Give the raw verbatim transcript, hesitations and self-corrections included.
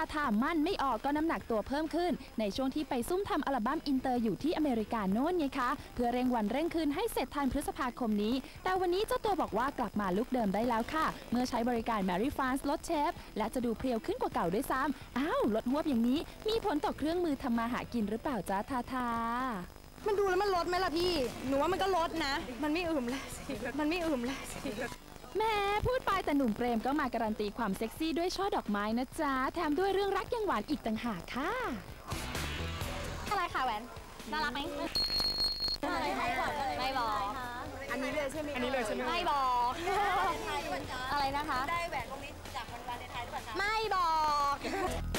ถ้ามั่นไม่ออกก็น้ำหนักตัวเพิ่มขึ้นในช่วงที่ไปซุ่มทำอัลบั้มอินเตอร์อยู่ที่อเมริกาโน่นไงคะเพื่อเร่งวันเร่งคืนให้เสร็จทันพฤษภาคมนี้แต่วันนี้เจ้าตัวบอกว่ากลับมาลุคเดิมได้แล้วค่ะเมื่อใช้บริการ Mary France ลดเชฟและจะดูเพรียวขึ้นกว่าเก่าด้วยซ้ำอ้าวลดฮวบอย่างนี้มีผลต่อเครื่องมือทำมาหากินหรือเปล่าจ๊ะทาทามันดูแล้วมันลดไหมล่ะพี่หนูว่ามันก็ลดนะมันไม่อึมเลยสิมันไม่อึมเลยสิแม่พูดไปแต่หนุ่มเปรมก็มาการันตีความเซ็กซี่ด้วยช่อดอกไม้นะจ๊ะแถมด้วยเรื่องรักยังหวานอีกต่างหากค่ะอะไรค่ะแหวนน่ารักไหมอะไรไม่บอกอันนี้เลยใช่ไหมอันนี้เลยใช่ไหมไม่บอกอะไรนะคะได้แหวนวงนี้จากวันวาเลนไทน์หรือเปล่าคะไม่บอก